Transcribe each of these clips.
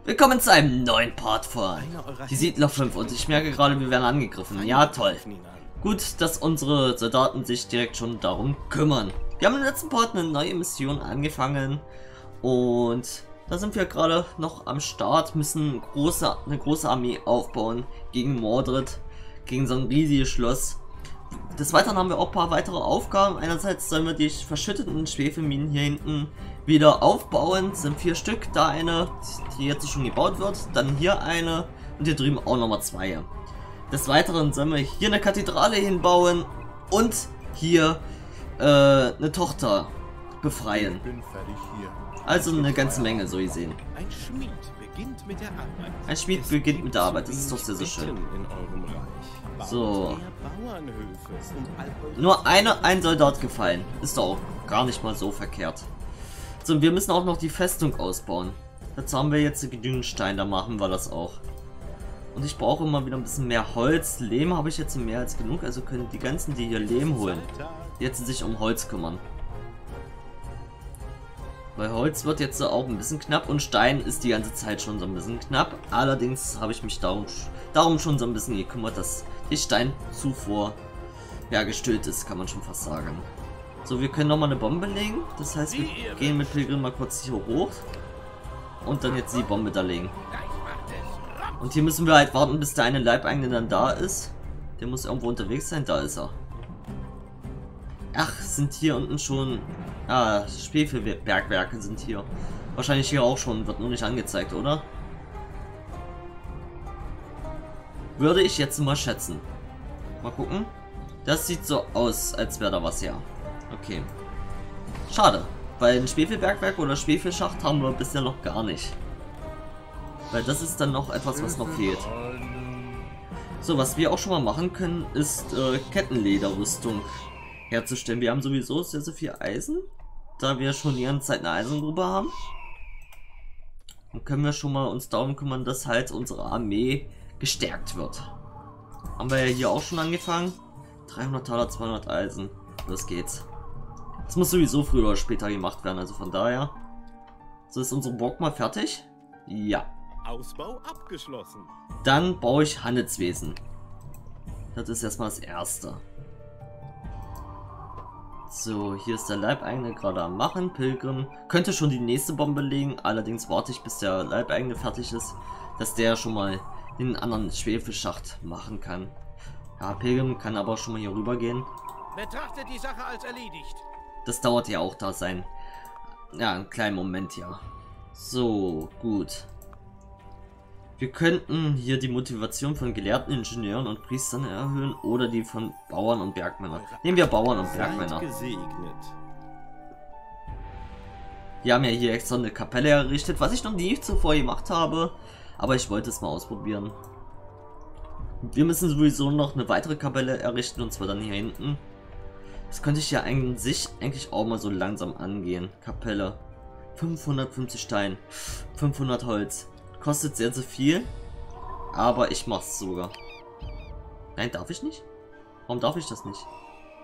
Willkommen zu einem neuen Part von Die Siedler 5 und ich merke gerade, wir werden angegriffen. Ja, toll. Gut, dass unsere Soldaten sich direkt schon darum kümmern. Wir haben im letzten Part eine neue Mission angefangen und da sind wir gerade noch am Start, müssen eine große Armee aufbauen gegen Mordred, gegen so ein riesiges Schloss. Des Weiteren haben wir auch ein paar weitere Aufgaben. Einerseits sollen wir die verschütteten Schwefelminen hier hinten wieder aufbauen. Das sind 4 Stück. Da eine, die jetzt schon gebaut wird. Dann hier eine und hier drüben auch nochmal 2. Des Weiteren sollen wir hier eine Kathedrale hinbauen und hier eine Tochter befreien. Also eine ganze Menge, so gesehen. Ein Schmied beginnt mit der Arbeit. Ein Schmied beginnt mit der Arbeit. Das ist doch sehr, sehr schön. So. Nur ein Soldat gefallen. Ist doch auch gar nicht mal so verkehrt. So, und wir müssen auch noch die Festung ausbauen. Dazu haben wir jetzt genügend Stein, da machen wir das auch. Und ich brauche immer wieder ein bisschen mehr Holz. Lehm habe ich jetzt mehr als genug, also können die ganzen, die hier Lehm holen, jetzt sich um Holz kümmern. Weil Holz wird jetzt auch ein bisschen knapp und Stein ist die ganze Zeit schon so ein bisschen knapp. Allerdings habe ich mich darum schon so ein bisschen gekümmert, dass die Steinzufuhr ja gestillt ist, kann man schon fast sagen. So, wir können nochmal eine Bombe legen. Das heißt, wir gehen mit Pilgrim mal kurz hier hoch und dann jetzt die Bombe da legen. Und hier müssen wir halt warten, bis der eine Leibeigene dann da ist. Der muss irgendwo unterwegs sein. Da ist er. Ach, sind hier unten schon... Ah, Schwefelbergwerke sind hier. Wahrscheinlich hier auch schon, wird nur nicht angezeigt, oder? Würde ich jetzt mal schätzen. Mal gucken. Das sieht so aus, als wäre da was, ja. Okay. Schade, weil ein Schwefelbergwerk oder Schwefelschacht haben wir bisher noch gar nicht. Weil das ist dann noch etwas, was noch fehlt. So, was wir auch schon mal machen können, ist Kettenlederrüstung herzustellen. Wir haben sowieso sehr, sehr viel Eisen, da wir schon die ganze Zeit eine Eisengrube haben. Dann können wir schon mal uns darum kümmern, dass halt unsere Armee gestärkt wird. Haben wir ja hier auch schon angefangen. 300 Taler, 200 Eisen. Los geht's. Das muss sowieso früher oder später gemacht werden, also von daher. So, ist unsere Burg mal fertig? Ja. Ausbau abgeschlossen. Dann baue ich Handelswesen. Das ist erstmal das Erste. So, hier ist der Leibeigene gerade am Machen. Pilgrim könnte schon die nächste Bombe legen. Allerdings warte ich, bis der Leibeigene fertig ist, dass der schon mal den anderen Schwefelschacht machen kann. Ja, Pilgrim kann aber schon mal hier rüber gehen. Betrachtet die Sache als erledigt. Das dauert ja auch da sein. Ja, einen kleinen Moment, ja. So, gut. Wir könnten hier die Motivation von gelehrten Ingenieuren und Priestern erhöhen oder die von Bauern und Bergmännern. Nehmen wir Bauern und Bergmänner. Wir haben ja hier extra eine Kapelle errichtet, was ich noch nie zuvor gemacht habe. Aber ich wollte es mal ausprobieren. Wir müssen sowieso noch eine weitere Kapelle errichten, und zwar dann hier hinten. Das könnte ich ja eigentlich auch mal so langsam angehen. Kapelle. 550 Stein. 500 Holz. Kostet sehr, sehr viel. Aber ich mach's sogar. Nein, darf ich nicht? Warum darf ich das nicht?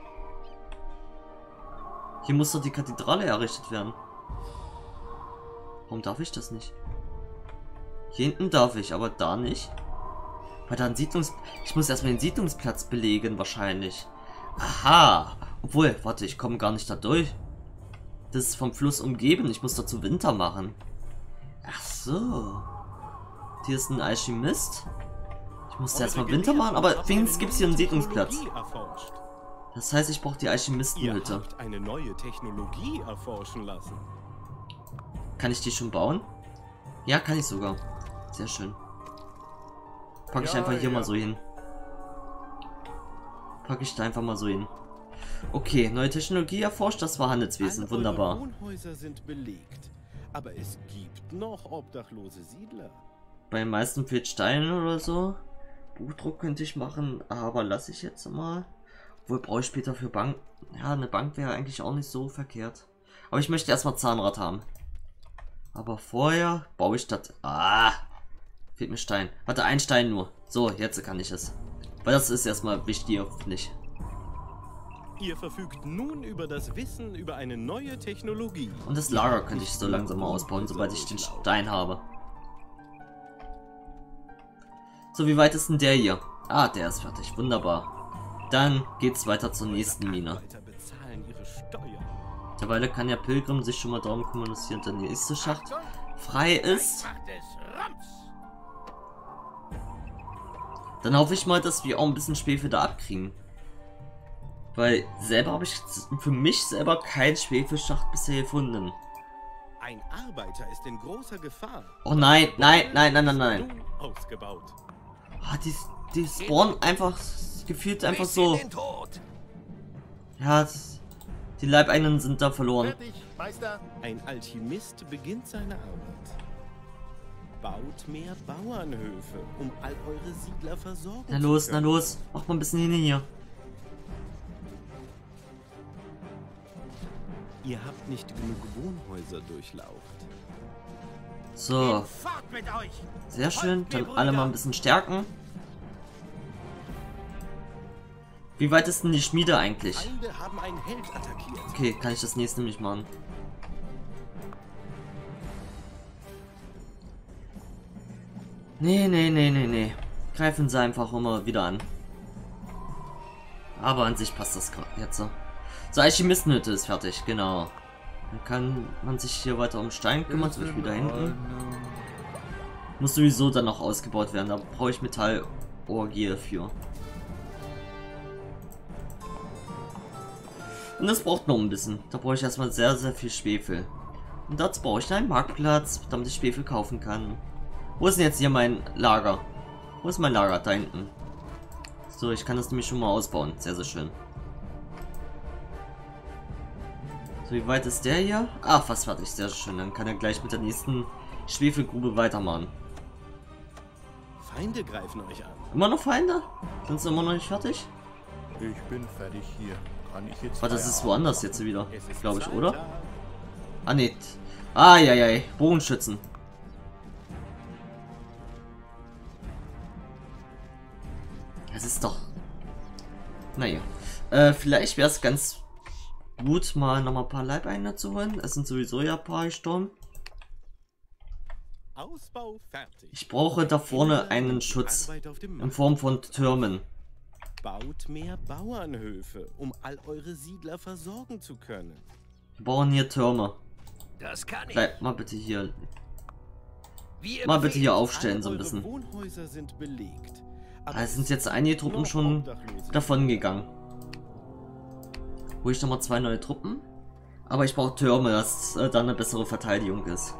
Hier muss doch die Kathedrale errichtet werden. Warum darf ich das nicht? Hier hinten darf ich, aber da nicht. Weil da ein ich muss erstmal den Siedlungsplatz belegen, wahrscheinlich. Aha. Obwohl, warte, ich komme gar nicht da durch. Das ist vom Fluss umgeben. Ich muss dazu Winter machen. Ach so. Hier ist ein Alchemist. Ich muss erstmal Winter machen, aber wenigstens gibt es hier einen Siedlungsplatz. Das heißt, ich brauche die Alchemistenhütte. Eine neue Technologie erforschen lassen. Kann ich die schon bauen? Ja, kann ich sogar. Sehr schön. Packe ich einfach hier mal so hin. Packe ich da einfach mal so hin. Okay, neue Technologie erforscht, das war Handelswesen. Wunderbar. Wohnhäuser sind belegt, aber es gibt noch obdachlose Siedler. Bei den meisten fehlt Stein oder so. Buchdruck könnte ich machen, aber lasse ich jetzt mal. Obwohl, brauche ich später für Bank. Ja, eine Bank wäre eigentlich auch nicht so verkehrt. Aber ich möchte erstmal Zahnrad haben. Aber vorher baue ich das. Ah! Fehlt mir Stein. Warte, ein Stein nur. So, jetzt kann ich es. Weil das ist erstmal wichtig, nicht. Ihr verfügt nun über das Wissen über eine neue Technologie. Und das Lager könnte ich so langsam mal ausbauen, sobald ich den Stein habe. So, wie weit ist denn der hier? Ah, der ist fertig. Wunderbar. Dann geht's weiter zur nächsten Mine. Arbeiter bezahlen ihre Steuern. Derweil kann ja Pilgrim sich schon mal darum kümmern, dass hier der nächste Schacht frei ist. Dann hoffe ich mal, dass wir auch ein bisschen Schwefel da abkriegen. Weil selber habe ich für mich selber keinen Schwefelschacht bisher gefunden. Ein Arbeiter ist in großer Gefahr. Oh nein, nein, nein, nein, nein, nein. Ausgebaut. Ah, die spawnen einfach gefühlt einfach so. Ja, die Leibeigenen sind da verloren. Ein Alchemist beginnt seine Arbeit. Baut mehr Bauernhöfe, um all eure Siedler versorgen Na zu los, na können. los. Mach mal ein bisschen hin hier. Ihr habt nicht genug Wohnhäuser durchlaucht. So. Sehr schön. Dann alle mal ein bisschen stärken. Wie weit ist denn die Schmiede eigentlich? Feinde haben einen Held attackiert. Okay, kann ich das nächste nämlich machen. Nee, nee, nee, nee, nee. Greifen sie einfach immer wieder an. Aber an sich passt das jetzt so. So, Alchemistenhütte ist fertig, genau. Dann kann man sich hier weiter um Stein kümmern, zum Beispiel da hinten. Muss sowieso dann noch ausgebaut werden, da brauche ich Metallorgie für. Und das braucht noch ein bisschen. Da brauche ich erstmal sehr, sehr viel Schwefel. Und dazu brauche ich einen Marktplatz, damit ich Schwefel kaufen kann. Wo ist denn jetzt hier mein Lager? Wo ist mein Lager? Da hinten. So, ich kann das nämlich schon mal ausbauen. Sehr, sehr schön. So, wie weit ist der hier? Ah, fast fertig. Sehr schön. Dann kann er gleich mit der nächsten Schwefelgrube weitermachen. Feinde greifen euch an. Immer noch Feinde? Sind sie immer noch nicht fertig? Ich bin fertig hier. Kann ich jetzt. Warte, das ist woanders jetzt wieder, Es ist glaube ich, Zeit, oder? ja. Ah, ne. Ah, ja, ja, Bogenschützen. Es ist doch... Naja. Vielleicht wäre es ganz gut, mal noch mal ein paar Leibeigene zu holen. Es sind sowieso ja ein paar gestorben. Ausbau fertig. Ich brauche da vorne einen Schutz. Arbeit auf dem In Markt. Form von Türmen. Baut mehr Bauernhöfe, um all eure Siedler versorgen zu können. Wir brauchen hier Türme. Das kann ich. Bleib mal bitte hier. Wie ihr Mal bitte hier befehlt. aufstellen, so ein All eure bisschen. Wohnhäuser sind belegt. Aber Da sind jetzt einige Truppen schon davon gegangen. Hol ich nochmal 2 neue Truppen. Aber ich brauche Türme, dass dann eine bessere Verteidigung ist.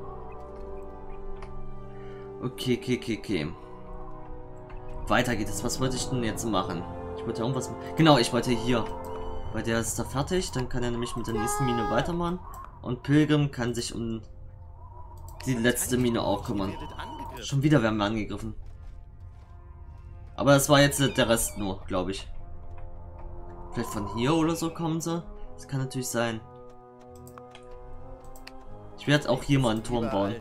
Okay. Weiter geht es. Was wollte ich denn jetzt machen? Ich wollte irgendwas... Genau, ich wollte hier. Weil der ist da fertig. Dann kann er nämlich mit der nächsten Mine weitermachen. Und Pilgrim kann sich um die letzte Mine auch kümmern. Schon wieder werden wir angegriffen. Aber das war jetzt der Rest nur, glaube ich. Vielleicht von hier oder so kommen sie. Das kann natürlich sein. Ich werde auch hier mal einen Turm bauen.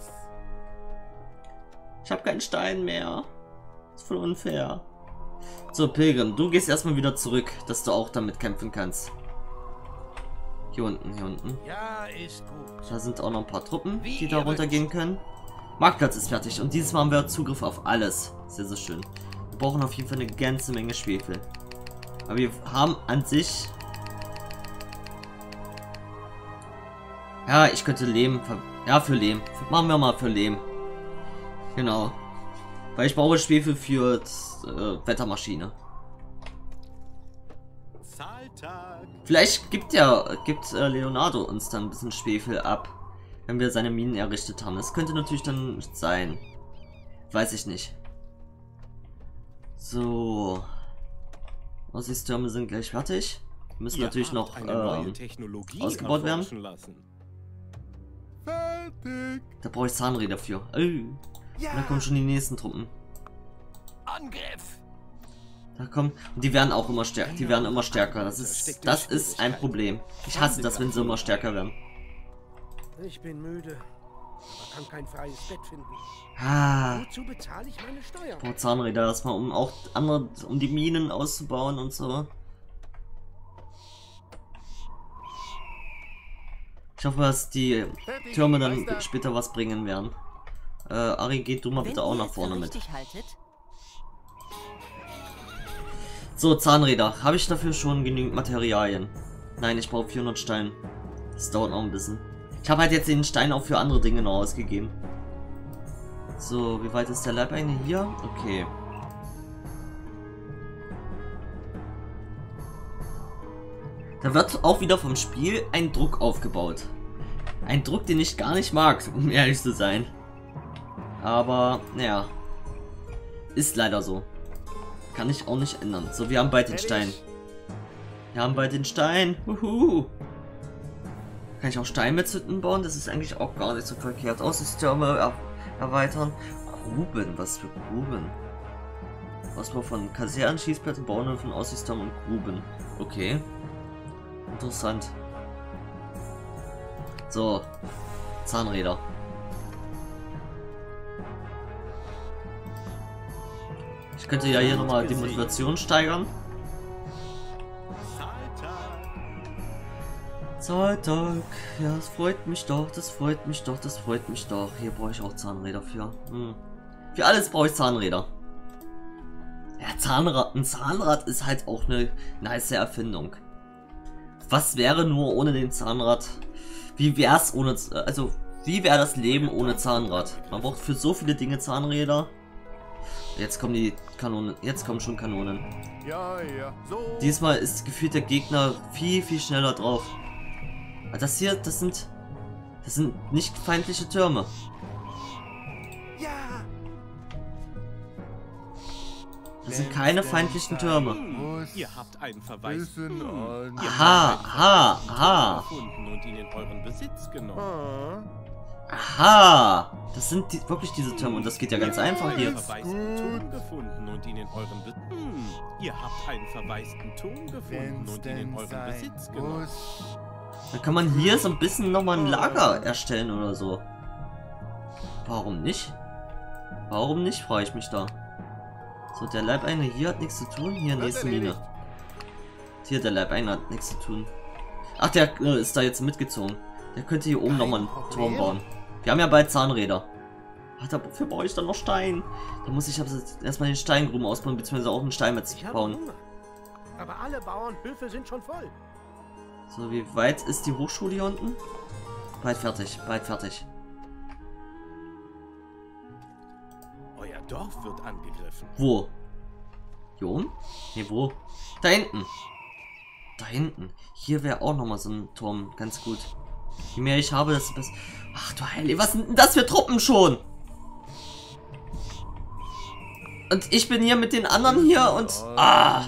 Ich habe keinen Stein mehr. Das ist voll unfair. So, Pilgrim, du gehst erstmal wieder zurück, dass du auch damit kämpfen kannst. Hier unten. Ja, ist gut. Da sind auch noch ein paar Truppen, die da runtergehen können. Marktplatz ist fertig und dieses Mal haben wir Zugriff auf alles. Sehr, sehr schön. Wir brauchen auf jeden Fall eine ganze Menge Schwefel. Aber wir haben an sich... Ja, ich könnte Lehm... Ja, für Lehm. Machen wir mal für Lehm. Genau. Weil ich brauche Schwefel für Wettermaschine. Zahltag. Vielleicht gibt Leonardo uns dann ein bisschen Schwefel ab, wenn wir seine Minen errichtet haben. Das könnte natürlich dann sein. Weiß ich nicht. So. Aussichtstürme sind gleich fertig. Müssen natürlich noch eine neue Technologie ausgebaut werden. erforschen lassen. Fertig. Da brauche ich Zahnräder für. Und da kommen schon die nächsten Truppen. Angriff. Da kommen. Und die werden auch immer stärker. Die werden immer stärker. Das ist ein Problem. Ich hasse das, wenn sie immer stärker werden. Ich bin müde, aber kann kein freies Bett finden. Ah. Wozu bezahle ich meine Steuern? Ich brauche Zahnräder erstmal, um auch andere, um die Minen auszubauen und so. Ich hoffe, dass die Türme dann später was bringen werden. Ari, geh du mal bitte auch nach vorne mit. So, Zahnräder. Habe ich dafür schon genügend Materialien? Nein, ich brauche 400 Steine. Das dauert noch ein bisschen. Ich habe halt jetzt den Stein auch für andere Dinge noch ausgegeben. So, wie weit ist der Leibeigene hier? Okay. Da wird auch wieder vom Spiel ein Druck aufgebaut. Ein Druck, den ich gar nicht mag, um ehrlich zu sein. Aber, naja. Ist leider so. Kann ich auch nicht ändern. So, wir haben bald den Stein. Wir haben bald den Stein. Huhu. Kann ich auch Steinmetzhütten bauen? Das ist eigentlich auch gar nicht so verkehrt. Aussysteme erweitern. Gruben. Was für Gruben? Ausbau von Kasernen, Schießplätzen, Bauernhöfen, Aussysteme und Gruben. Okay. Interessant. So. Zahnräder. Ich könnte ja hier nochmal die Motivation steigern. Zahltag. Ja, das freut mich doch, das freut mich doch, das freut mich doch. Hier brauche ich auch Zahnräder für. Für alles brauche ich Zahnräder. Ja, Zahnrad. Ein Zahnrad ist halt auch eine nice Erfindung. Was wäre nur ohne den Zahnrad? Wie wäre es ohne... Also, wie wäre das Leben ohne Zahnrad? Man braucht für so viele Dinge Zahnräder. Jetzt kommen die Kanonen. Jetzt kommen schon Kanonen. Ja, ja. So. Diesmal ist gefühlt der Gegner viel, viel schneller drauf. Das hier, das sind nicht feindliche Türme. Ja. Das sind keine feindlichen Türme. Ihr habt einen verwaisten Aha. gefunden und ihn in euren Besitz genommen. Aha. Das sind wirklich diese Türme und das geht ja ganz einfach hier. Verwaisten Turm gefunden und ihn in euren Besitz. Ihr habt einen verwaisten Turm gefunden und ihn in euren Besitz genommen. Dann kann man hier so ein bisschen nochmal ein Lager erstellen oder so. Warum nicht? Warum nicht, frage ich mich da. So, der Leibeigene hier hat nichts zu tun. Hier, nächste Mine. Hier, der Leibeigene hat nichts zu tun. Ach, der ist da jetzt mitgezogen. Der könnte hier oben nochmal einen Turm bauen. Wir haben ja bald Zahnräder. Ach, dafür brauche ich dann noch Stein. Da muss ich erstmal den Steingruben ausbauen, beziehungsweise auch einen Steinmetz bauen. Aber alle Bauernhöfe sind schon voll. So, wie weit ist die Hochschule hier unten? Bald fertig, bald fertig. Euer Dorf wird angegriffen. Wo? Hier oben? Ne, wo? Da hinten. Da hinten. Hier wäre auch nochmal so ein Turm ganz gut. Je mehr ich habe, desto besser. Ach du Heilige, was sind denn das für Truppen schon? Und ich bin hier mit den anderen hier und... Ah!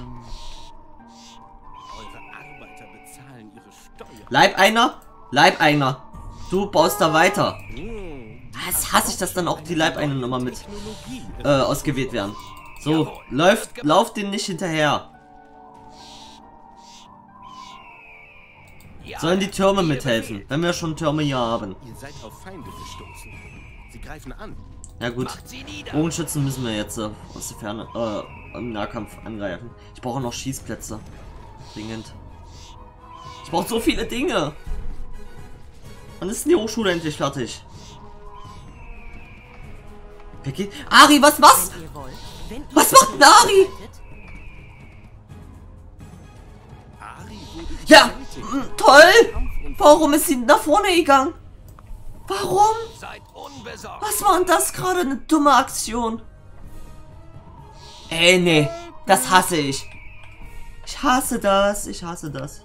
Eure Arbeiter bezahlen ihre Steuern. Leibeigner. Du baust da weiter. Das hasse ich, dass dann auch die Leibeigenen immer mit ausgewählt werden. So, lauft denen nicht hinterher. Sollen die Türme mithelfen, wenn wir schon Türme hier haben? Ihr seid auf Feinde gestoßen. Sie greifen an. Ja gut, Bogenschützen müssen wir jetzt aus der Ferne, im Nahkampf angreifen. Ich brauche noch Schießplätze. Dringend. Ich brauche so viele Dinge. Wann ist denn die Hochschule endlich fertig? Wer geht? Ari, was? Was macht denn Ari? Ja, toll! Warum ist sie nach vorne gegangen? Warum? Seid unbesorgt. Was war denn das gerade? Eine dumme Aktion. Ey, nee. Das hasse ich. Ich hasse das. Ich hasse das.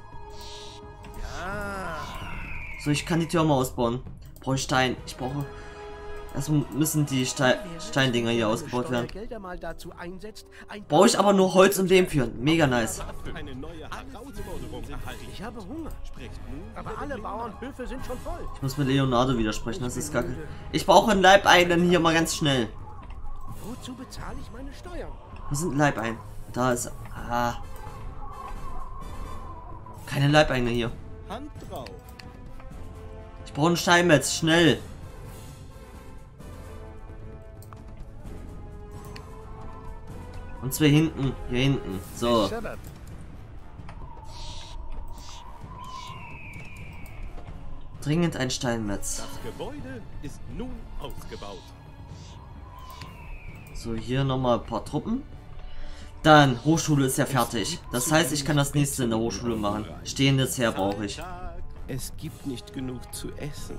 So, ich kann die Türme ausbauen. Brauche ich Stein. Ich brauche... Erstmal müssen die Steindinger hier ausgebaut werden. Brauche ich aber nur Holz und Lehm für. Mega nice. Eine neue Herausforderung erhalten. Ich habe Hunger. Sprecht nun. Aber alle Bauernhöfe sind schon voll. Ich muss mit Leonardo widersprechen, das ist kacke. Ich brauche einen Leibeigenen hier mal ganz schnell. Wozu bezahle ich meine Steuern? Wo sind Leibeigenen? Da ist... Ah. Keine Leibeigene hier. Hand drauf. Ich brauche einen Steinmetz, schnell. Und zwei hinten, hier hinten. So. Dringend ein Steinmetz. Das Gebäude ist nun ausgebaut. So, hier nochmal ein paar Truppen. Dann, Hochschule ist ja fertig. Das heißt, ich kann das nächste in der Hochschule machen. Stehendes Heer brauche ich. Es gibt nicht genug zu essen.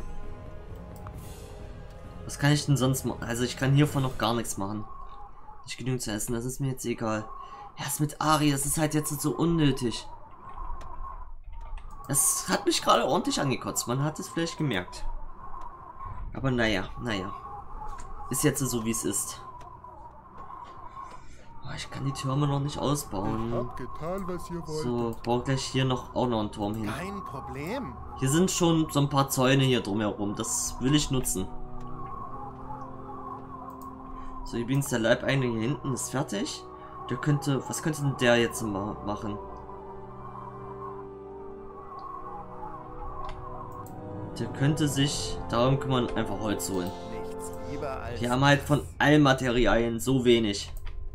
Was kann ich denn sonst machen? Also ich kann hiervon noch gar nichts machen. Nicht genügend zu essen, das ist mir jetzt egal. Erst mit Ari, das ist halt jetzt so unnötig. Das hat mich gerade ordentlich angekotzt, man hat es vielleicht gemerkt. Aber naja. Ist jetzt so, wie es ist. Oh, ich kann die Türme noch nicht ausbauen. Hab getan, was ihr wollt. So, baue gleich hier noch auch noch einen Turm hin. Kein Problem. Hier sind schon so ein paar Zäune hier drumherum, das will ich nutzen. So, übrigens der Leibeigene hier hinten ist fertig. Der könnte, was könnte denn der jetzt machen? Der könnte sich darum kümmern, einfach Holz holen. Nichts lieber als Wir haben halt von allen Materialien so wenig.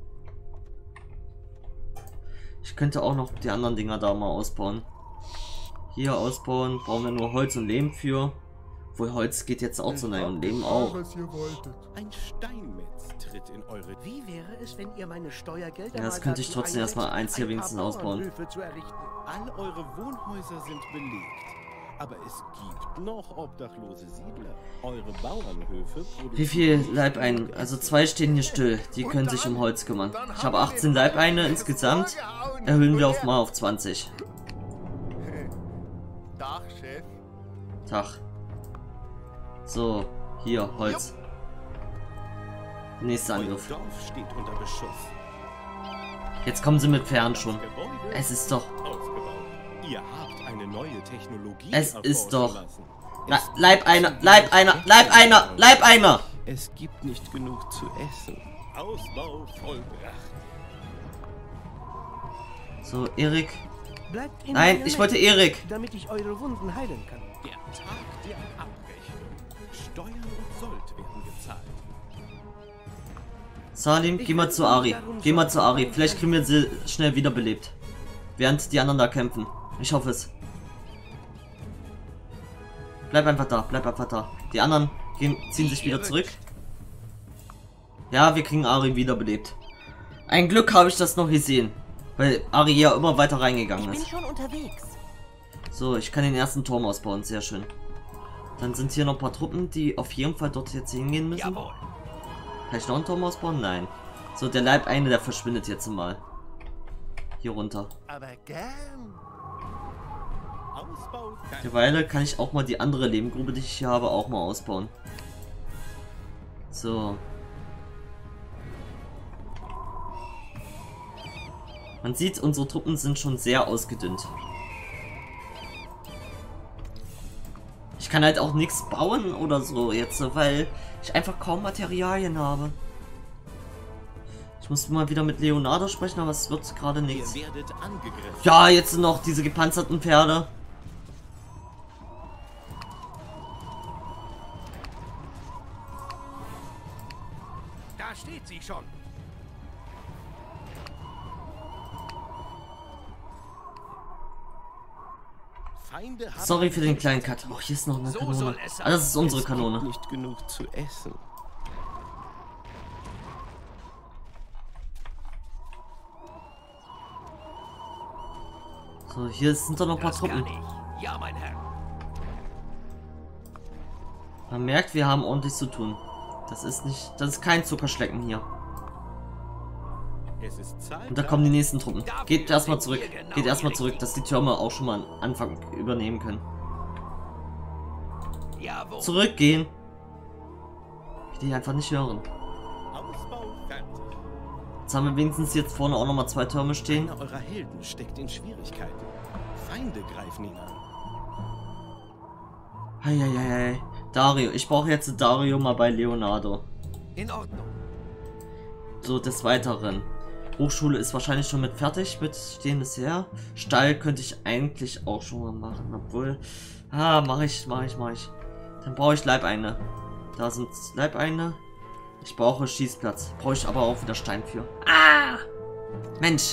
Ich könnte auch noch die anderen Dinger da mal ausbauen. Hier ausbauen, brauchen wir nur Holz und Lehm für. Obwohl Holz geht jetzt auch so rein und Lehm auch. was ihr wolltet. Ein Steinmetz tritt in eure... Wie wäre es, wenn ihr meine Steuergelder Ja, das mal könnte ich dazu trotzdem erstmal einsetzt, eins hier ein wenigstens paar ausbauen. Bauernhöfe zu errichten? All eure Wohnhäuser sind belegt. Aber es gibt noch obdachlose Siedler. Eure Bauernhöfe produzieren... Wie viel Leibeigene? Also 2 stehen hier still. Die können sich um Holz kümmern. Ich habe 18 Leibeigene insgesamt. Erhöhen wir mal auf 20. Tag, Chef. Tag. So, hier, Holz. Nächster Euer Angriff. Dorf steht unter Beschuss. Jetzt kommen sie mit Pferden schon. Das Gebäude Es ist doch... ausgebaut. Ihr habt eine neue Technologie Es ist doch... lassen. Leibeigner! Es gibt nicht genug zu essen. Ausbau vollbracht. So, Erik. Bleibt in Nein, der ich Nähe, wollte Erik. damit ich eure Wunden heilen kann. Der Tag der Abrechnung. Steuern und Sold werden gezahlt. Salim, geh mal zu Ari. Geh mal zu Ari. Vielleicht kriegen wir sie schnell wiederbelebt. Während die anderen da kämpfen. Ich hoffe es. Bleib einfach da. Bleib einfach da. Die anderen ziehen sich wieder zurück. Ja, wir kriegen Ari wiederbelebt. Ein Glück habe ich das noch gesehen. Weil Ari ja immer weiter reingegangen ist. schon unterwegs. So, ich kann den ersten Turm ausbauen. Sehr schön. Dann sind hier noch ein paar Truppen, die auf jeden Fall dort jetzt hingehen müssen. Jawohl. Kann ich noch einen Turm ausbauen? Nein. So, der Leibeigene, der verschwindet jetzt mal. Hier runter. Aber gern. Ausbau fertig. Derweil kann ich auch mal die andere Lehmgrube, die ich hier habe, auch mal ausbauen. So. Man sieht, unsere Truppen sind schon sehr ausgedünnt. Ich kann halt auch nichts bauen oder so jetzt, weil ich einfach kaum Materialien habe. Ich muss mal wieder mit Leonardo sprechen, aber es wird gerade nichts. Ihr werdet angegriffen. Ja, jetzt sind noch diese gepanzerten Pferde. Da steht sie schon. Feinde haben Sorry für den kleinen Cut. Oh, hier ist noch eine So Kanone. soll es sein. Ah, das ist unsere Es gibt Kanone. nicht genug zu essen. So, hier sind doch noch ein paar Das kann Truppen. ich. Ja, mein Herr. Man merkt, wir haben ordentlich zu tun. Das ist kein Zuckerschlecken hier. Es ist Zeit. Und da kommen die nächsten Truppen. Geht erstmal zurück. Geht erstmal zurück, dass die Türme auch schon mal am Anfang übernehmen können. Jawohl. Zurückgehen. Ich die einfach nicht hören. Ausbau fertig. Jetzt haben wir wenigstens jetzt vorne auch nochmal 2 Türme stehen. Einer eurer Helden steckt in Schwierigkeiten. Feinde greifen ihn an. Heieiei. Dario. Ich brauche jetzt Dario mal bei Leonardo. In Ordnung. So, des Weiteren. Hochschule ist wahrscheinlich schon mit fertig, mit stehendes Heer. Stall könnte ich eigentlich auch schon mal machen, obwohl... Ah, mach ich. Dann brauche ich Leibeigene. Da sind Leibeigene. Ich brauche Schießplatz. Brauche ich aber auch wieder Stein für. Ah! Mensch!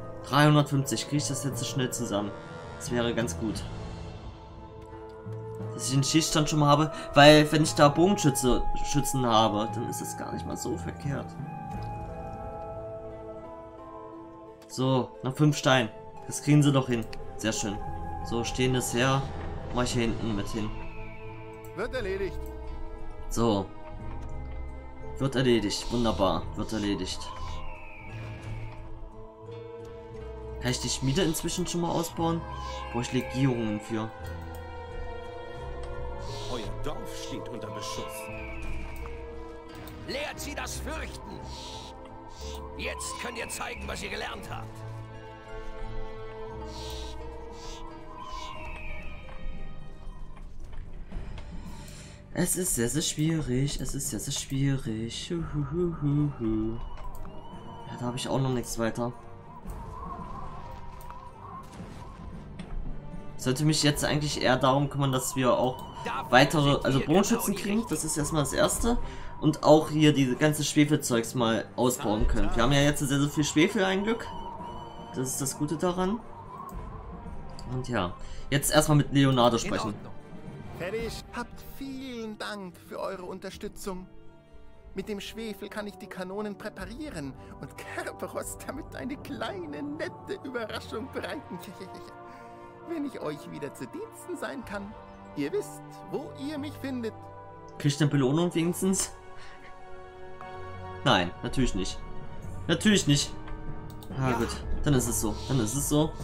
350. Kriege ich das jetzt so schnell zusammen? Das wäre ganz gut. dass ich den Schießstand schon mal habe, weil wenn ich da Bogenschützen habe, dann ist es gar nicht mal so verkehrt. So, noch 5 Steine. Das kriegen sie doch hin. Sehr schön. So, stehendes her. Mach ich hier hinten mit hin. Wird erledigt. So. Wird erledigt. Wunderbar. Wird erledigt. Kann ich die Schmiede inzwischen schon mal ausbauen? Brauche ich Legierungen für. Euer Dorf steht unter Beschuss. Lehrt sie das Fürchten. Jetzt könnt ihr zeigen, was ihr gelernt habt. Es ist sehr, sehr schwierig. Es ist sehr, sehr schwierig. Ja, da habe ich auch noch nichts weiter. Ich sollte mich jetzt eigentlich eher darum kümmern, dass wir auch weitere, also Bogenschützen kriegen. Das ist erstmal das Erste. Und auch hier diese ganze Schwefelzeugs mal ausbauen können. Wir haben ja jetzt sehr, sehr viel Schwefel, ein Glück. Das ist das Gute daran. Und ja, jetzt erstmal mit Leonardo sprechen. Fertig. Habt vielen Dank für eure Unterstützung. Mit dem Schwefel kann ich die Kanonen präparieren und Kerberos damit eine kleine, nette Überraschung bereiten. Wenn ich euch wieder zu Diensten sein kann. Ihr wisst, wo ihr mich findet. Krieg ich eine Belohnung wenigstens? Nein, natürlich nicht. Natürlich nicht. Ah, gut. Dann ist es so. Dann ist es so.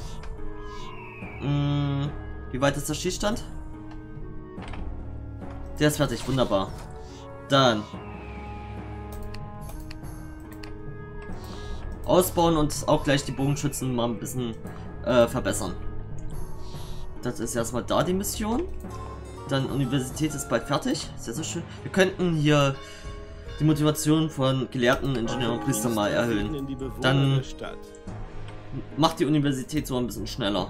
Wie weit ist der Schießstand? Der ist fertig. Wunderbar. Dann ausbauen und auch gleich die Bogenschützen mal ein bisschen verbessern. Das ist erstmal da die Mission. Dann Universität ist bald fertig. Sehr, sehr schön. Wir könnten hier die Motivation von Gelehrten, Ingenieuren und Priestern mal erhöhen. Dann macht die Universität so ein bisschen schneller.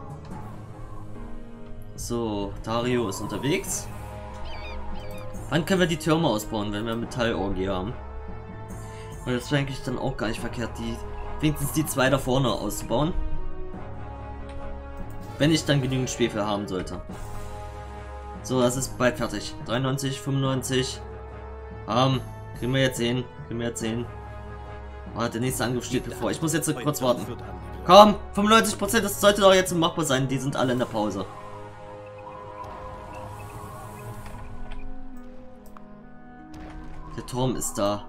So, Dario ist unterwegs. Wann können wir die Türme ausbauen, wenn wir Metallorgie haben? Und das wäre eigentlich dann auch gar nicht verkehrt, die wenigstens die 2 da vorne auszubauen. Wenn ich dann genügend Schwefel haben sollte. So, das ist bald fertig. 93, 95. Kriegen wir jetzt hin. Kriegen wir jetzt hin. Ah, der nächste Angriff steht bevor. Ich muss jetzt kurz warten. Komm, 95%, das sollte doch jetzt machbar sein. Die sind alle in der Pause. Der Turm ist da.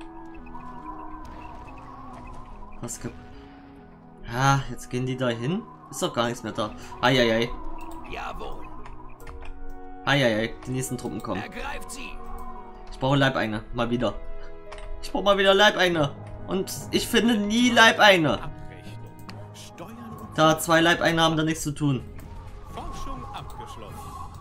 Was gibt? Ja, jetzt gehen die da hin. Ist doch gar nichts mehr da. Eieiei. Jawohl. Eieiei, die nächsten Truppen kommen. Ergreift sie. Ich brauche Leibeigene. Mal wieder. Ich brauche mal wieder Leibeigene. Und ich finde nie Leibeigene. Da 2 Leibeigene haben da nichts zu tun. Forschung abgeschlossen.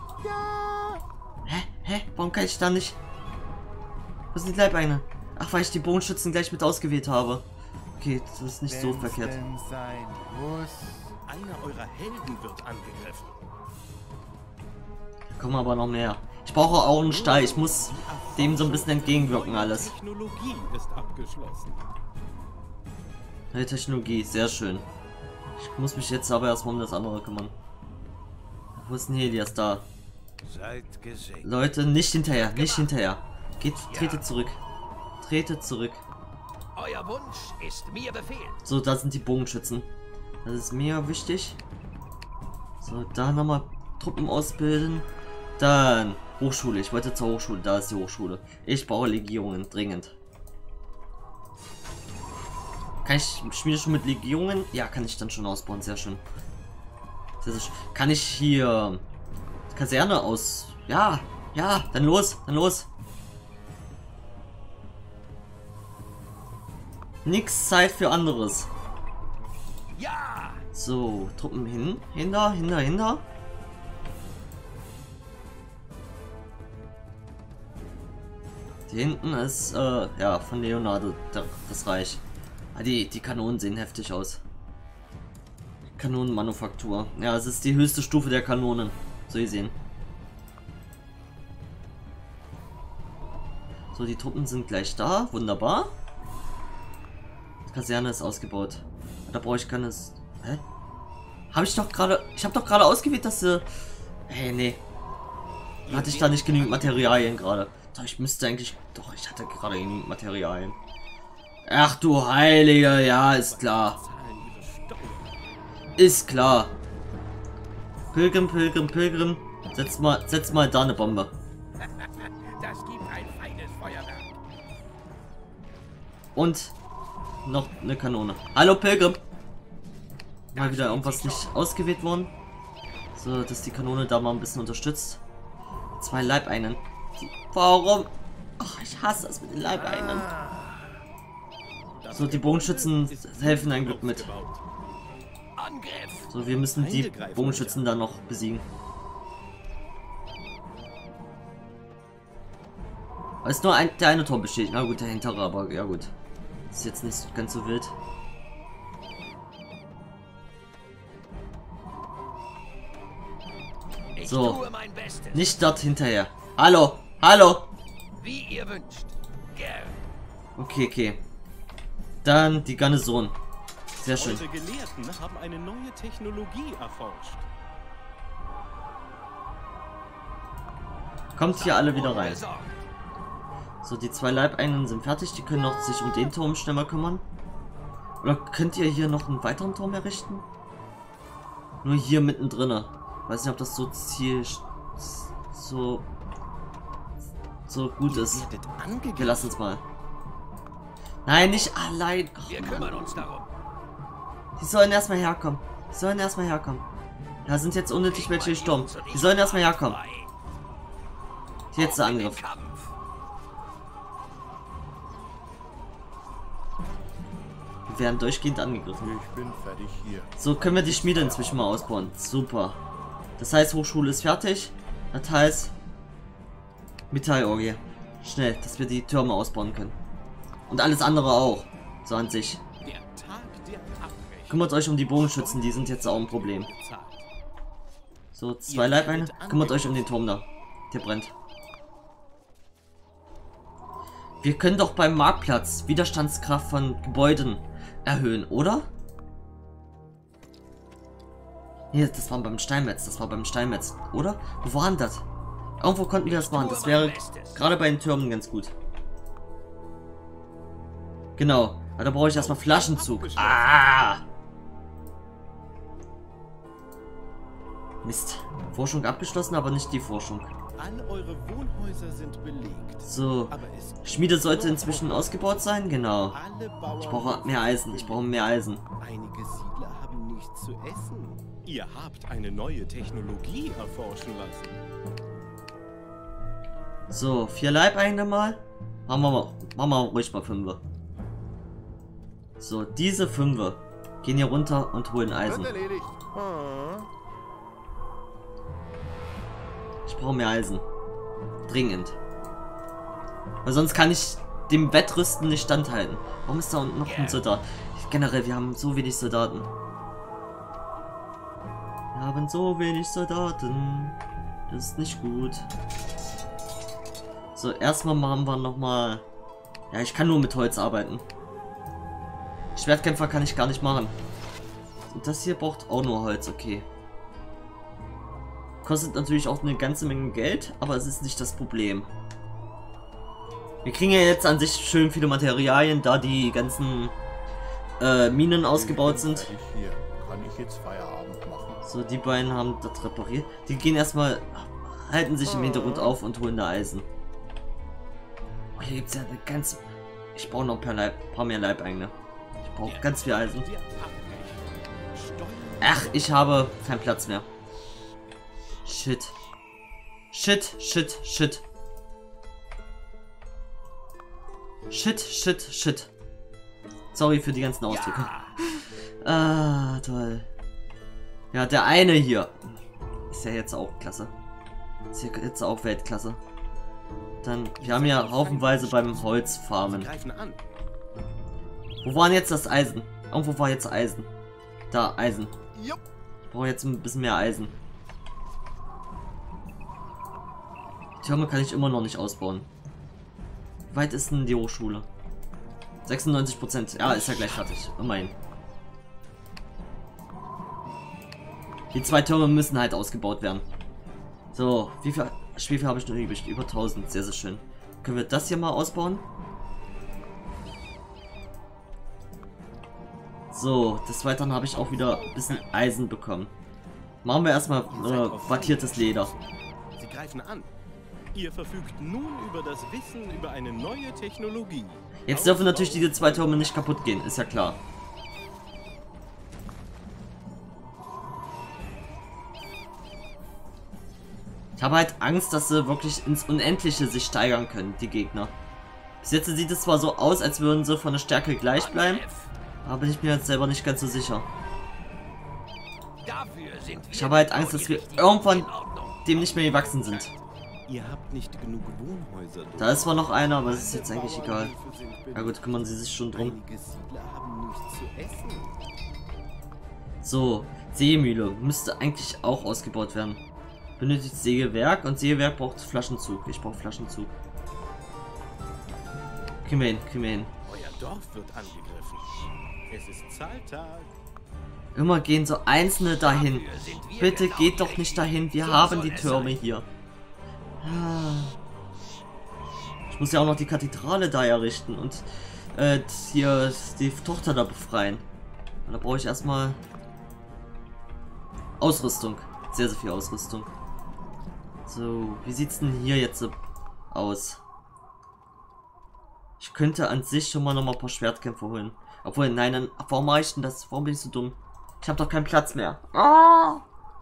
Hä? Warum kann ich da nicht? Wo sind die Leibeigene? Ach, weil ich die Bogenschützen gleich mit ausgewählt habe. Okay, das ist nicht so verkehrt. Sein muss. Einer eurer Helden wird angegriffen. Da kommen aber noch mehr. Ich brauche auch einen Stall. Ich muss dem so ein bisschen entgegenwirken alles. Technologie ist abgeschlossen. Neue Technologie, sehr schön. Ich muss mich jetzt aber erstmal um das andere kümmern. Wo ist denn Helias da? Seid gesegnet. Leute, nicht hinterher, nicht hinterher. Tretet zurück. Tretet zurück. Euer Wunsch ist mir Befehl. So, da sind die Bogenschützen. Das ist mega wichtig. So, da nochmal Truppen ausbilden. Dann Hochschule. Ich wollte zur Hochschule. Da ist die Hochschule. Ich brauche Legierungen. Dringend. Kann ich Schmiede schon mit Legierungen? Ja, kann ich dann schon ausbauen. Sehr schön. Sehr, sehr schön. Kann ich hier Kaserne aus... Ja, ja, dann los, dann los. Nix Zeit für anderes. Ja. So, Truppen hin. Hinter. Hier hinten ist, ja, von Leonardo das Reich. Ah, die Kanonen sehen heftig aus. Kanonenmanufaktur. Ja, es ist die höchste Stufe der Kanonen. So gesehen. So, die Truppen sind gleich da. Wunderbar. Die Kaserne ist ausgebaut. Da brauche ich keine... Hä? Habe ich doch gerade... Ich habe doch gerade ausgewählt, dass sie... Hey, nee. Hatte ich da nicht genügend Materialien gerade? Doch, ich müsste eigentlich... Doch, ich hatte gerade genügend Materialien. Ach du Heilige, ja, ist klar. Ist klar. Pilgrim, Pilgrim, Pilgrim. Setz mal da eine Bombe. Das gibt ein feines Feuerwerk. Und noch eine Kanone. Hallo Pilgrim. Mal wieder irgendwas nicht ausgewählt worden. So, dass die Kanone da mal ein bisschen unterstützt. 2 Leibeinen. Warum? Ach, ich hasse das mit den Leibeinen. So, die Bogenschützen helfen ein Glück mit. So, wir müssen die Bogenschützen dann noch besiegen. Aber ist nur der eine Turm besteht. Na gut, der hintere, aber ja gut. Ist jetzt nicht ganz so wild. So, nicht dort hinterher. Hallo, hallo. Wie ihr wünscht. Gern. Okay, okay. Dann die Garnison. Sehr schön. Eure Gelehrten haben eine neue Technologie erforscht. Kommt hier alle wieder rein. So, die 2 Leibeinen sind fertig. Die können noch sich um den Turm schnell mal kümmern. Oder könnt ihr hier noch einen weiteren Turm errichten? Nur hier mittendrin. Weiß nicht, ob das so so gut ist. Wir lassen es mal. Nein, nicht allein. Wir kümmern uns darum. Die sollen erstmal herkommen. Die sollen erstmal herkommen. Da sind jetzt unnötig welche gestorben. Die sollen erstmal herkommen. Jetzt der Angriff. Wir werden durchgehend angegriffen. Ich bin fertig hier. So, können wir die Schmiede inzwischen mal ausbauen. Super. Das heißt, Hochschule ist fertig. Das heißt, Metallorgie. Schnell, dass wir die Türme ausbauen können. Und alles andere auch. So an sich. Kümmert euch um die Bogenschützen, die sind jetzt auch ein Problem. So, 2 Leibeine. Kümmert euch um den Turm da. Der brennt. Wir können doch beim Marktplatz Widerstandskraft von Gebäuden erhöhen, oder? Hier, das war beim Steinmetz, oder? Wo war denn das? Irgendwo konnten wir das machen, das wäre gerade bei den Türmen ganz gut. Genau, aber da brauche ich erstmal Flaschenzug. Ah! Mist. Forschung abgeschlossen, aber nicht die Forschung. All eure Wohnhäuser sind belegt. So, Schmiede sollte inzwischen ausgebaut sein, genau. Ich brauche mehr Eisen, Einige Siedler haben nichts zu essen. Ihr habt eine neue Technologie erforschen lassen. So, 4 Leibeine mal. Machen wir ruhig mal 5. So, diese 5 gehen hier runter und holen Eisen. Ich brauche mehr Eisen. Dringend. Weil sonst kann ich dem Wettrüsten nicht standhalten. Warum ist da unten noch ein Soldat? Generell, wir haben so wenig Soldaten. Wir haben so wenig Soldaten. Das ist nicht gut. So, erstmal machen wir nochmal... Ja, ich kann nur mit Holz arbeiten. Schwertkämpfer kann ich gar nicht machen. Und das hier braucht auch nur Holz, okay. Kostet natürlich auch eine ganze Menge Geld, aber es ist nicht das Problem. Wir kriegen ja jetzt an sich schön viele Materialien, da die ganzen Minen ausgebaut sind. Hier. Kann ich jetzt Feierabend machen? So, die beiden haben das repariert. Die gehen erstmal, halten sich im Hintergrund auf und holen da Eisen. Oh, hier gibt es ja eine ganze... Ich brauche noch ein paar mehr Leibeigene. Ich brauche ganz viel Eisen. Ach, ich habe keinen Platz mehr. Shit. Shit, shit, shit. Shit, shit, shit. Sorry für die ganzen Ausdrücke. Ah, toll. Ja, der eine hier. Ist ja jetzt auch klasse. Ist ja jetzt auch Weltklasse. Dann, wir haben ja haufenweise beim Holzfarmen. Wo war denn jetzt das Eisen? Irgendwo war jetzt Eisen. Da, Eisen. Ich brauche jetzt ein bisschen mehr Eisen. Die Türme kann ich immer noch nicht ausbauen. Wie weit ist denn die Hochschule? 96%. Ja, ist ja gleich fertig. Immerhin. Die 2 Türme müssen halt ausgebaut werden. So, wie viel Schwefel habe ich noch übrig. Über 1000. Sehr, sehr schön. Können wir das hier mal ausbauen? So, des Weiteren habe ich auch wieder ein bisschen Eisen bekommen. Machen wir erstmal wattiertes Leder. Sie greifen an. Ihr verfügt nun über das Wissen über eine neue Technologie. Jetzt dürfen natürlich diese 2 Türme nicht kaputt gehen, ist ja klar. Ich habe halt Angst, dass sie wirklich ins Unendliche sich steigern können, die Gegner. Bis jetzt sieht es zwar so aus, als würden sie von der Stärke gleich bleiben, aber bin ich mir jetzt selber nicht ganz so sicher. Ich habe halt Angst, dass wir irgendwann dem nicht mehr gewachsen sind. Ihr habt nicht genug Wohnhäuser. Da ist zwar noch einer, aber es ist jetzt eigentlich egal. Na gut, kümmern sie sich schon drum. So, Sägemühle müsste eigentlich auch ausgebaut werden. Benötigt Sägewerk und Sägewerk braucht Flaschenzug. Ich brauche Flaschenzug. Kriegen wir hin, kriegen wir hin. Euer Dorf wird angegriffen. Es ist Zahltag. Immer gehen so Einzelne dahin. Bitte geht doch nicht dahin. Wir haben die Türme hier. Ich muss ja auch noch die Kathedrale da errichten und hier die Tochter da befreien. Und da brauche ich erstmal Ausrüstung. Sehr, sehr viel Ausrüstung. So, wie sieht's denn hier jetzt aus? Ich könnte an sich schon mal noch mal ein paar Schwertkämpfe holen. Obwohl, nein, dann, warum mache ich denn das? Warum bin ich so dumm? Ich habe doch keinen Platz mehr. Ah!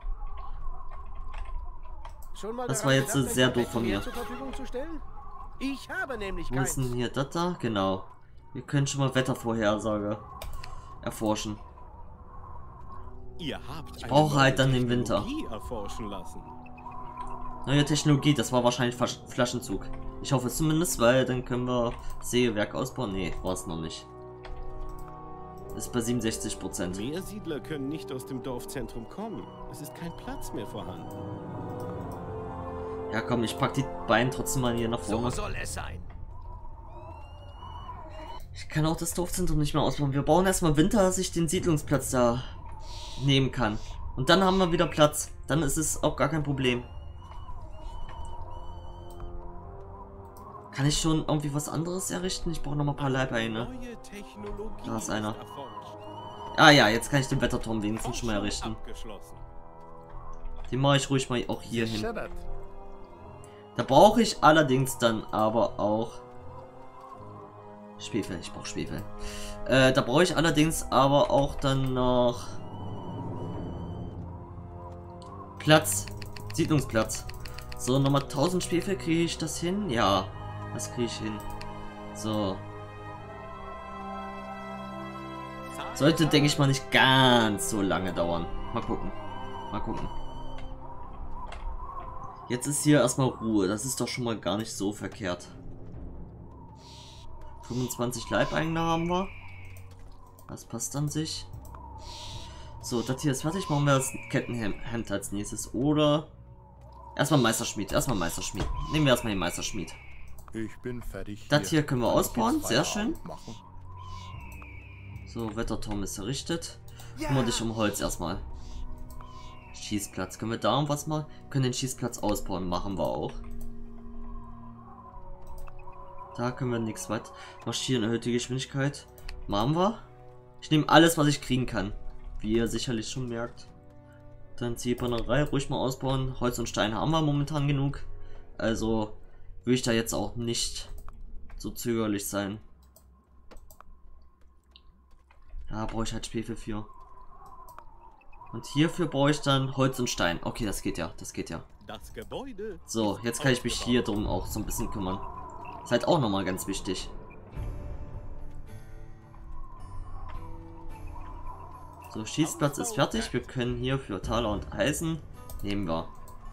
Das war jetzt sehr doof von mir. Ich habe nämlich Wo ist denn hier das da? Genau. Wir können schon mal Wettervorhersage erforschen. Ihr habt ich brauche halt dann den Winter. Erforschen lassen. Neue Technologie, das war wahrscheinlich Flaschenzug. Ich hoffe es zumindest, weil dann können wir Sägewerk ausbauen. Nee, war es noch nicht. Ist bei 67%. Mehr Siedler können nicht aus dem Dorfzentrum kommen. Es ist kein Platz mehr vorhanden. Ja komm, ich pack die Beine trotzdem mal hier nach vorne. So soll es sein. Ich kann auch das Dorfzentrum nicht mehr ausbauen. Wir bauen erstmal Winter, dass ich den Siedlungsplatz da nehmen kann. Und dann haben wir wieder Platz. Dann ist es auch gar kein Problem. Kann ich schon irgendwie was anderes errichten? Ich brauche noch mal ein paar Leibeine. Da ist einer. Ah ja, jetzt kann ich den Wetterturm wenigstens schon mal errichten. Den mache ich ruhig mal auch hier hin. Da brauche ich allerdings dann aber auch Schwefel. Ich brauche Schwefel. Da brauche ich allerdings aber auch dann noch Platz. Siedlungsplatz. So, nochmal 1000 Schwefel. Kriege ich das hin? Ja, das kriege ich hin. So. Sollte, denke ich mal, nicht ganz so lange dauern. Mal gucken. Mal gucken. Jetzt ist hier erstmal Ruhe. Das ist doch schon mal gar nicht so verkehrt. 25 Leibeigene haben wir. Das passt an sich. So, das hier ist fertig. Machen wir das Kettenhemd als nächstes. Oder erstmal Meisterschmied. Erstmal Meisterschmied. Nehmen wir erstmal den Meisterschmied. Ich bin fertig. Das hier können wir ausbauen. Sehr schön. So, Wetterturm ist errichtet. Kümmere dich um Holz erstmal. Schießplatz. Können wir da irgendwas mal? Können den Schießplatz ausbauen. Machen wir auch. Da können wir nichts weit. Marschieren, erhöhte Geschwindigkeit. Machen wir. Ich nehme alles, was ich kriegen kann. Wie ihr sicherlich schon merkt. Dann Zielbrennerei ruhig mal ausbauen. Holz und Stein haben wir momentan genug. Also will ich da jetzt auch nicht so zögerlich sein. Da brauche ich halt Schwefel für. Und hierfür brauche ich dann Holz und Stein. Okay, das geht ja, das geht ja. Das Gebäude. So, jetzt kann ich mich hier drum auch so ein bisschen kümmern. Ist halt auch nochmal ganz wichtig. So, Schießplatz ist fertig. Wir können hier für Taler und Eisen nehmen wir.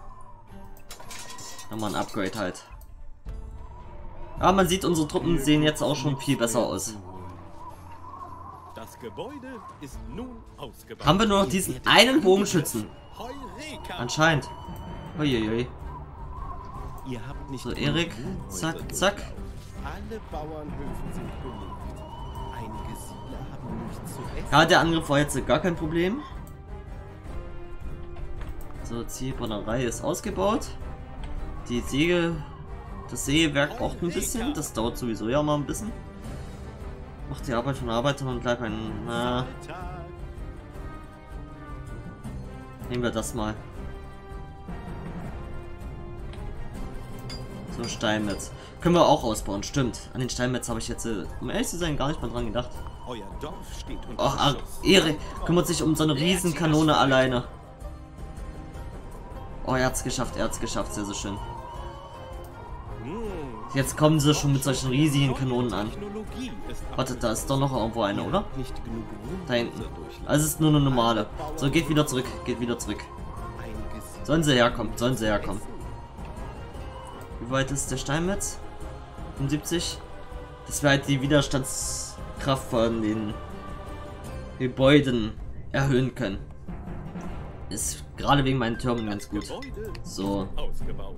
Nochmal ein Upgrade halt. Aber man sieht, unsere Truppen sehen jetzt auch schon viel besser aus. Das Gebäude ist nun ausgebaut. Haben wir nur noch diesen einen Bogenschützen? Anscheinend. Uiuiui. Ihr habt nicht so, Erik. Zack, zack. Alle Bauernhöfe sind belegt. Einige Siedler haben nichts zu essen. Ja, der Angriff war jetzt gar kein Problem. So, Zielbrennerei ist ausgebaut. Die Säge... Das Sägewerk braucht ein bisschen. Das dauert sowieso ja mal ein bisschen. Macht die Arbeit von Arbeitern und bleibt ein... Na, nehmen wir das mal. So, Steinmetz. Können wir auch ausbauen, stimmt. An den Steinmetz habe ich jetzt, um ehrlich zu sein, gar nicht mal dran gedacht. Euer Dorf steht unter Ach, Beschuss. Ehre kümmert sich um so eine Riesenkanone alleine. Oh, er hat's geschafft, sehr, sehr schön. Jetzt kommen sie schon mit solchen riesigen Kanonen an. Technologie ist Warte, da ist doch noch irgendwo eine, oder? nicht genug Ruhm Da hinten. durchlaufen. Also es ist nur eine normale. So, geht wieder zurück, geht wieder zurück. Sollen sie herkommen, sollen sie herkommen. Wie weit ist der Steinmetz? 75. Das wir halt die Widerstandskraft von den Gebäuden erhöhen können. Ist gerade wegen meinen Türmen ganz gut. So. Ausgebaut.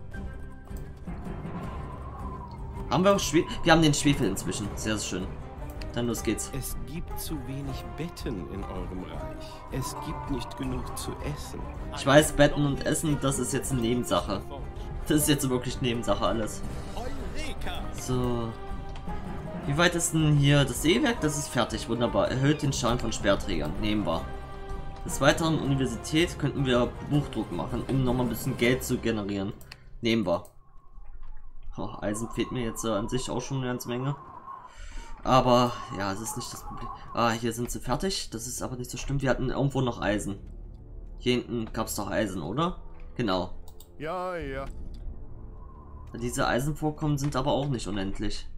Haben wir auch wir haben den Schwefel inzwischen. Sehr, sehr schön. Dann los geht's. Es gibt zu wenig Betten in eurem Reich. Es gibt nicht genug zu essen. Ich weiß, Betten und Essen, das ist jetzt eine Nebensache. Das ist jetzt wirklich Nebensache alles. Eureka! So. Wie weit ist denn hier das Seewerk? Das ist fertig. Wunderbar. Erhöht den Schaden von Sperrträgern. Nehmen wir. Des Weiteren Universität könnten wir Buchdruck machen, um nochmal ein bisschen Geld zu generieren. Nehmen wir. Oh, Eisen fehlt mir jetzt an sich auch schon eine ganze Menge. Aber ja, es ist nicht das Problem. Ah, hier sind sie fertig. Das ist aber nicht so schlimm. Wir hatten irgendwo noch Eisen. Hier hinten gab es doch Eisen, oder? Genau. Ja, ja. Diese Eisenvorkommen sind aber auch nicht unendlich.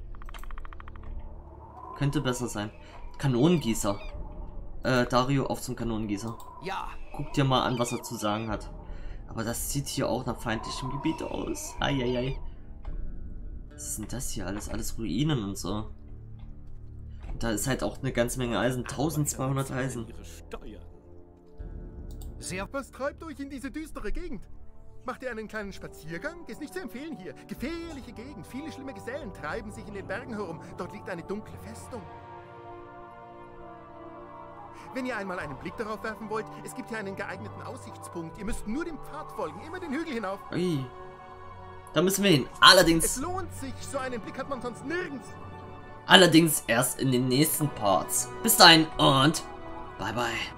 Könnte besser sein. Kanonengießer. Dario, auf zum Kanonengießer. Ja, Guck dir mal an, was er zu sagen hat. Aber das sieht hier auch nach feindlichem Gebiet aus. Eieiei. Was ist denn das hier alles? Alles Ruinen und so. Und da ist halt auch eine ganze Menge Eisen. 1200 Eisen. Ihre Steuern. sehr Was treibt euch in diese düstere Gegend? Macht ihr einen kleinen Spaziergang? Ist nicht zu empfehlen hier. Gefährliche Gegend. Viele schlimme Gesellen treiben sich in den Bergen herum. Dort liegt eine dunkle Festung. Wenn ihr einmal einen Blick darauf werfen wollt, es gibt hier einen geeigneten Aussichtspunkt. Ihr müsst nur dem Pfad folgen, immer den Hügel hinauf. Ui. Da müssen wir hin. Es Allerdings lohnt sich, so einen Blick hat man sonst nirgends. erst in den nächsten Parts. Bis dahin und bye bye.